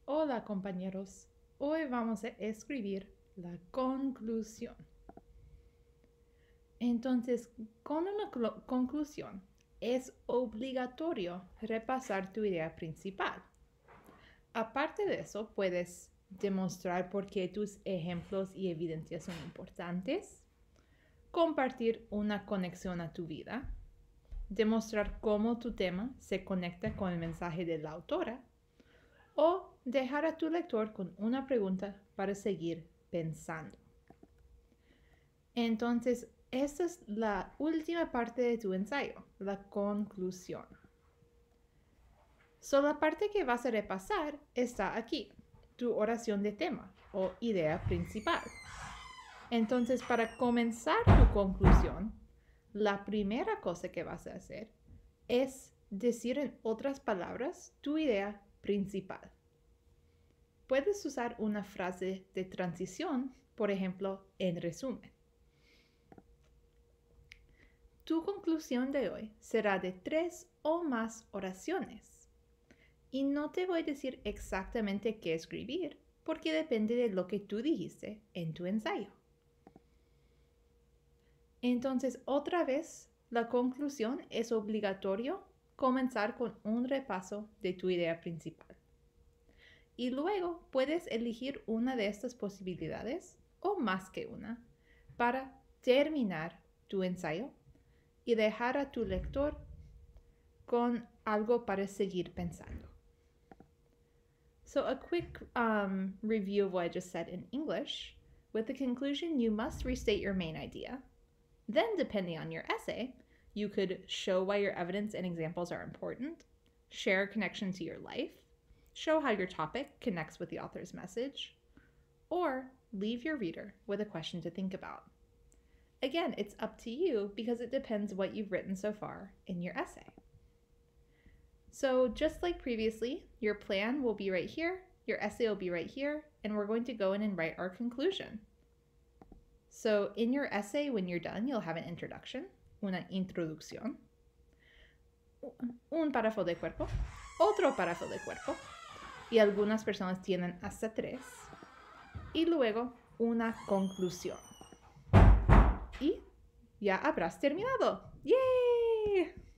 Hola compañeros, hoy vamos a escribir la conclusión. Entonces, con una conclusión es obligatorio repasar tu idea principal. Aparte de eso, puedes demostrar por qué tus ejemplos y evidencias son importantes, compartir una conexión a tu vida, demostrar cómo tu tema se conecta con el mensaje de la autora, o dejar a tu lector con una pregunta para seguir pensando. Entonces, esta es la última parte de tu ensayo, la conclusión. La parte que vas a repasar está aquí, tu oración de tema o idea principal. Entonces, para comenzar tu conclusión, la primera cosa que vas a hacer es decir en otras palabras tu idea principal. Puedes usar una frase de transición, por ejemplo, en resumen. Tu conclusión de hoy será de 3 o más oraciones. Y no te voy a decir exactamente qué escribir, porque depende de lo que tú dijiste en tu ensayo. Entonces, otra vez, la conclusión es obligatorio comenzar con un repaso de tu idea principal. Y luego puedes elegir una de estas posibilidades o más que una para terminar tu ensayo y dejar a tu lector con algo para seguir pensando. So a quick review of what I just said in English. With the conclusion, you must restate your main idea. Then, depending on your essay, you could show why your evidence and examples are important, share a connection to your life, show how your topic connects with the author's message, or leave your reader with a question to think about. Again, it's up to you because it depends what you've written so far in your essay. So just like previously, your plan will be right here, your essay will be right here, and we're going to go in and write our conclusion. So in your essay, when you're done, you'll have an introduction, una introducción, un párrafo de cuerpo, otro párrafo de cuerpo, y algunas personas tienen hasta 3, y luego una conclusión. Y ya habrás terminado. ¡Yay!